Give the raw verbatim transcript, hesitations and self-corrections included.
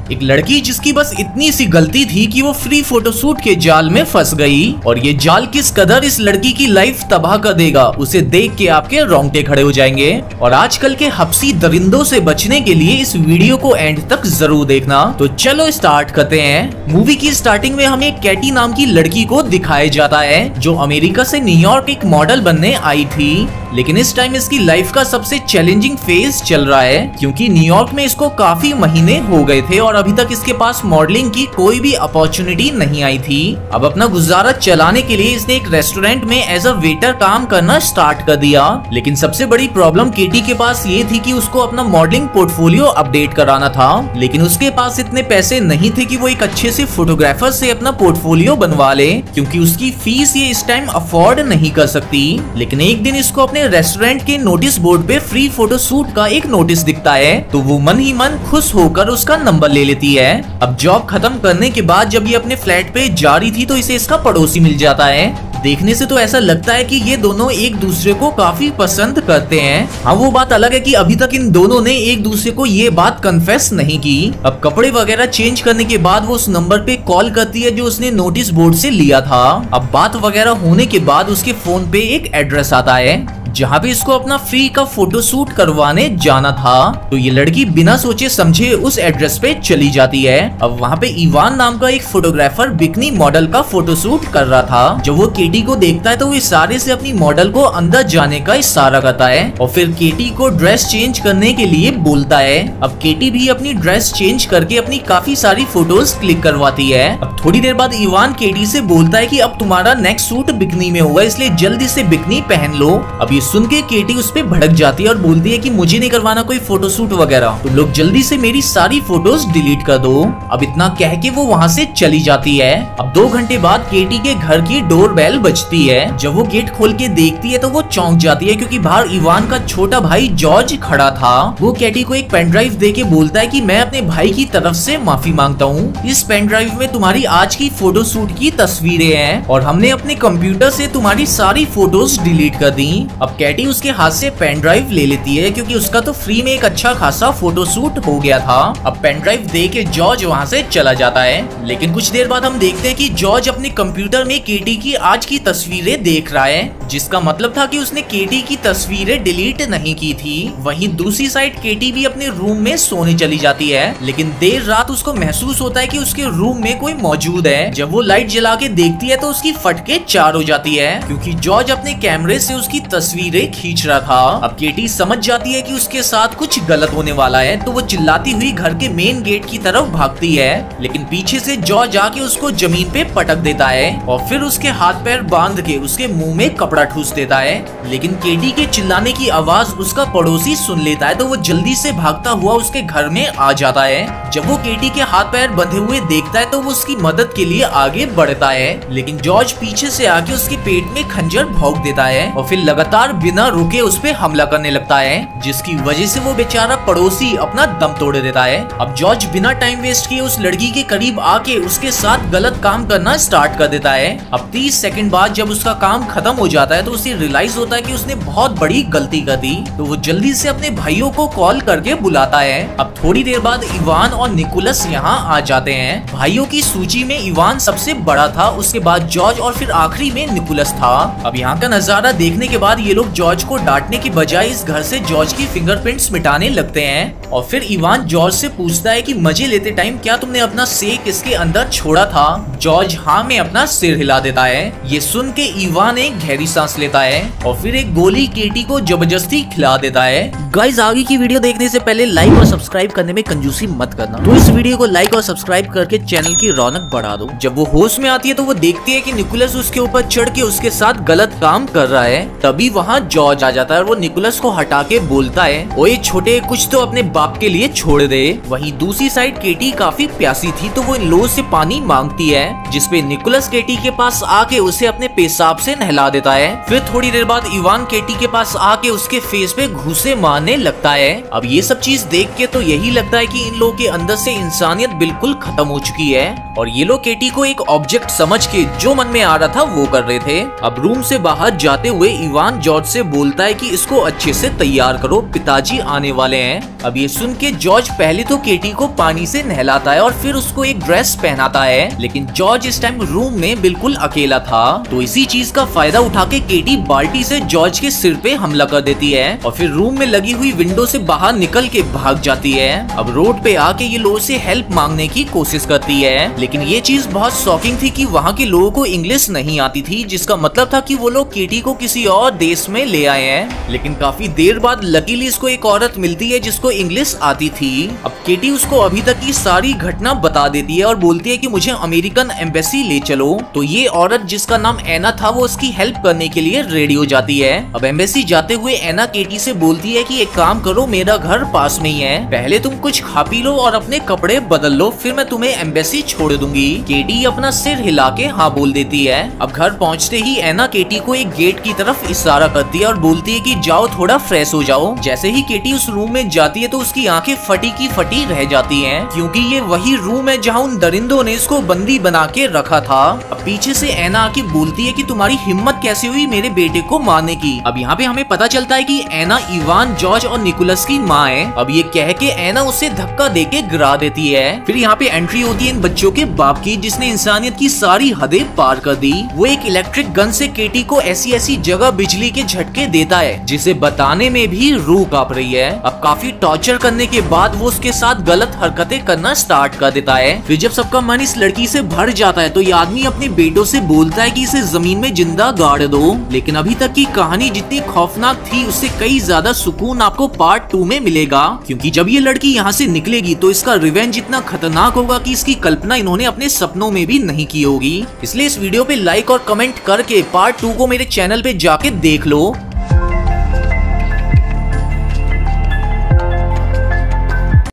एक लड़की जिसकी बस इतनी सी गलती थी कि वो फ्री फोटोशूट के जाल में फंस गई, और ये जाल किस कदर इस लड़की की लाइफ तबाह कर देगा उसे देख के आपके रोंगटे खड़े हो जाएंगे। और आजकल के हब्सी दरिंदों से बचने के लिए इस वीडियो को एंड तक जरूर देखना। तो चलो स्टार्ट करते हैं। मूवी की स्टार्टिंग में हमें कैटी नाम की लड़की को दिखाया जाता है जो अमेरिका से न्यूयॉर्क एक मॉडल बनने आई थी, लेकिन इस टाइम इसकी लाइफ का सबसे चैलेंजिंग फेज चल रहा है क्योंकि न्यूयॉर्क में इसको काफी महीने हो गए थे और अभी तक इसके पास मॉडलिंग की कोई भी अपॉर्चुनिटी नहीं आई थी। अब अपना गुजारा चलाने के लिए इसने एक रेस्टोरेंट में एज अ वेटर काम करना स्टार्ट कर दिया, लेकिन सबसे बड़ी प्रॉब्लम केटी के पास ये थी कि उसको अपना मॉडलिंग पोर्टफोलियो अपडेट कराना था, लेकिन उसके पास इतने पैसे नहीं थे कि वो एक अच्छे से फोटोग्राफर से अपना पोर्टफोलियो बनवा ले क्योंकि उसकी फीस ये इस टाइम अफोर्ड नहीं कर सकती। लेकिन एक दिन इसको अपने रेस्टोरेंट के नोटिस बोर्ड पे फ्री फोटो शूट का एक नोटिस दिखता है, तो वो मन ही मन खुश होकर उसका नंबर ले लेती है। अब जॉब खत्म करने के बाद जब ये अपने फ्लैट पे जा रही थी तो इसे इसका पड़ोसी मिल जाता है। देखने से तो ऐसा लगता है कि ये दोनों एक दूसरे को काफी पसंद करते हैं। हाँ, वो बात अलग है कि अभी तक इन दोनों ने एक दूसरे को ये बात कन्फेस नहीं की। अब कपड़े वगैरह चेंज करने के बाद वो उस नंबर पे कॉल करती है जो उसने नोटिस बोर्ड से लिया था। अब बात वगैरह होने के बाद उसके फोन पे एक एड्रेस आता है जहाँ पे इसको अपना फ्री का फोटोशूट करवाने जाना था, तो ये लड़की बिना सोचे समझे उस एड्रेस पे चली जाती है। अब वहाँ पे इवान नाम का एक फोटोग्राफर बिकनी मॉडल का फोटोशूट कर रहा था। जब वो केटी को देखता है तो वो इशारे से अपनी मॉडल को अंदर जाने का इशारा करता है और फिर केटी को ड्रेस चेंज करने के लिए बोलता है। अब केटी भी अपनी ड्रेस चेंज करके अपनी काफी सारी फोटोज क्लिक करवाती है। अब थोड़ी देर बाद इवान केटी से बोलता है कि अब तुम्हारा नेक्स्ट सूट बिकनी में होगा, इसलिए जल्दी से बिकनी पहन लो। अब ये सुन के केटी उस पे भड़क जाती है और बोलती है कि मुझे नहीं करवाना कोई फोटोशूट वगैरह, तुम लोग जल्दी से मेरी सारी फोटोज डिलीट कर दो। अब इतना कह के वो वहाँ से चली जाती है। अब दो घंटे बाद केटी के घर की डोर बेल बजती है। जब वो गेट खोल के देखती है तो वो चौंक जाती है क्योंकि बाहर इवान का छोटा भाई जॉर्ज खड़ा था। वो केटी को एक पेन ड्राइव दे के बोलता है कि मैं अपने भाई की तरफ से माफी मांगता हूँ, इस पेन ड्राइव में तुम्हारी आज की फोटोशूट की तस्वीरें हैं और हमने अपने कंप्यूटर से तुम्हारी सारी फोटोज डिलीट कर दी। अब कैटी उसके हाथ से पेन ड्राइव ले लेती है क्योंकि उसका तो फ्री में एक अच्छा खासा फोटोशूट हो गया था। अब पेन ड्राइव दे के जॉर्ज वहाँ से चला जाता है, लेकिन कुछ देर बाद हम देखते हैं कि जॉर्ज अपने कंप्यूटर में केटी की आज की तस्वीरें देख रहा है, जिसका मतलब था कि उसने केटी की तस्वीरें डिलीट नहीं की थी। वहीं दूसरी साइड केटी भी अपने रूम में सोने चली जाती है, लेकिन देर रात उसको महसूस होता है कि उसके रूम में कोई मौजूद है। जब वो लाइट जला के देखती है तो उसकी फटके चार हो जाती है क्योंकि जॉर्ज अपने कैमरे से उसकी तस्वीरें खींच रहा था। अब केटी समझ जाती है कि उसके साथ कुछ गलत होने वाला है, तो वो चिल्लाती हुई घर के मेन गेट की तरफ भागती है, लेकिन पीछे से जॉर्ज आके उसको जमीन पे पटक देता है और फिर उसके हाथ पैर बांध के उसके मुंह में कपड़ा ठूस देता है। लेकिन केटी के चिल्लाने की आवाज उसका पड़ोसी सुन लेता है, तो वो जल्दी से भागता हुआ उसके घर में आ जाता है। जब वो केटी के हाथ पैर बंधे हुए देखता है तो वो उसकी मदद के लिए आगे बढ़ता है, लेकिन जॉर्ज पीछे से आके उसके पेट में खंजर भोंक देता है और फिर लगातार बिना रुके उस पे हमला करने लगता है, जिसकी वजह से वो बेचारा पड़ोसी अपना दम तोड़ देता है। अब जॉर्ज बिना टाइम वेस्ट किए उस लड़की के करीब आके उसके साथ गलत काम करना स्टार्ट कर देता है। अब तीस सेकंड बाद जब उसका काम खत्म हो जाता है तो उसे रियलाइज होता है कि उसने बहुत बड़ी गलती कर दी, तो वो जल्दी से अपने भाइयों को कॉल करके बुलाता है। अब थोड़ी देर बाद इवान और निकोलस यहाँ आ जाते हैं। भाइयों की सूची में इवान सबसे बड़ा था, उसके बाद जॉर्ज और फिर आखिरी में निकोलस था। अब यहाँ का नजारा देखने के बाद ये लोग जॉर्ज को डांटने की बजाय इस घर से जॉर्ज की फिंगरप्रिंट्स मिटाने लगते हैं और फिर इवान जॉर्ज से पूछता है कि मजे लेते टाइम क्या तुमने अपना सेक इसके अंदर छोड़ा था। जॉर्ज हाँ में अपना सिर हिला देता है। ये सुन के इवान एक गहरी सांस लेता है और फिर एक गोली केटी को जबरदस्ती खिला देता है। गाइस, आगे की वीडियो देखने से पहले लाइक और सब्सक्राइब करने में कंजूसी मत करना, तो इस वीडियो को लाइक और सब्सक्राइब करके चैनल की रौनक बढ़ा दो। जब वो होश में आती है तो वो देखती है कि निकोलस उसके ऊपर चढ़ के उसके साथ गलत काम कर रहा है। तभी वहाँ जॉर्ज आ जाता है और वो निकोलस को हटा के बोलता है, ओए छोटे, कुछ तो अपने बाप के लिए छोड़ दे। वहीं दूसरी साइड केटी काफी प्यासी थी तो वो इन लोगों से पानी मांगती है, जिसपे निकोलस केटी के पास आके उसे अपने पेशाब से नहला देता है। फिर थोड़ी देर बाद इवान केटी के पास आके उसके फेस पे घूंसे मारने लगता है। अब ये सब चीज देख के तो यही लगता है कि इन लोगों के अंदर से इंसानियत बिल्कुल खत्म हो चुकी है और ये लोग केटी को एक ऑब्जेक्ट समझ के जो मन में आ रहा था वो कर रहे थे। अब रूम से बाहर जाते हुए इवान जॉर्ज से बोलता है कि इसको अच्छे से तैयार करो, पिताजी आने वाले हैं। अब ये सुन के जॉर्ज पहले तो केटी को पानी से नहलाता है और फिर उसको एक ड्रेस पहनाता है, लेकिन जॉर्ज इस टाइम रूम में बिल्कुल अकेला था। तो इसी चीज का फायदा उठा के केटी बाल्टी से जॉर्ज के सिर पे हमला कर देती है और फिर रूम में लगी हुई विंडो से बाहर निकल के भाग जाती है। अब रोड पे आके ये लोगों से हेल्प मांगने की कोशिश करती है, लेकिन ये चीज बहुत शॉकिंग थी कि वहाँ के लोगों को इंग्लिश नहीं आती थी, जिसका मतलब था कि वो लोग केटी को किसी और देश में ले आए हैं। लेकिन काफी देर बाद लकीली इसको एक औरत मिलती है जिसको इंग्लिश आती थी। अब केटी उसको अभी तक की सारी घटना बता देती है और बोलती है कि मुझे अमेरिकन एम्बेसी ले चलो। तो ये औरत जिसका नाम एना था वो उसकी हेल्प करने के लिए रेडी हो जाती है। अब एम्बेसी जाते हुए एना केटी से बोलती है कि एक काम करो, मेरा घर पास में ही है, पहले तुम कुछ खा पी लो और अपने कपड़े बदल लो, फिर मैं तुम्हें एम्बेसी छोड़ दूंगी। केटी अपना सिर हिला के हाँ बोल देती है। अब घर पहुंचते ही एना केटी को एक गेट की तरफ इशारा करती है और बोलती है कि जाओ थोड़ा फ्रेश हो जाओ। जैसे ही केटी उस रूम में जाती है तो उसकी आंखें फटी की फटी रह जाती हैं, क्योंकि ये वही रूम है जहाँ उन दरिंदों ने इसको बंदी बना के रखा था। अब पीछे से एना आके बोलती है कि तुम्हारी हिम्मत कैसे हुई मेरे बेटे को मारने की। अब यहाँ पे हमें पता चलता है कि एना इवान, जॉर्ज और निकोलस की माँ है। अब ये कह के एना उसे धक्का देके गिरा देती है। फिर यहाँ पे एंट्री होती है इन बच्चों के बाप की, जिसने इंसानियत की सारी हदें पार कर दी। वो एक इलेक्ट्रिक गन से केटी को ऐसी ऐसी जगह बिजली के झटके देता है जिसे बताने में भी रूह कांप रही है। अब काफी टॉर्चर करने के बाद वो उसके साथ गलत हरकतें करना स्टार्ट कर देता है। फिर जब सबका मन इस लड़की से भर जाता है तो ये आदमी अपने बेटों से बोलता है कि इसे जमीन में जिंदा गाड़ दो। लेकिन अभी तक की कहानी जितनी खौफनाक थी उससे कई ज्यादा सुकून आपको पार्ट टू में मिलेगा, क्योंकि जब ये लड़की यहाँ से निकलेगी तो इसका रिवेंज इतना खतरनाक होगा कि इसकी कल्पना इन्होंने अपने सपनों में भी नहीं की होगी। इसलिए इस वीडियो पे लाइक और कमेंट करके पार्ट टू को मेरे चैनल पे जाके देख लो।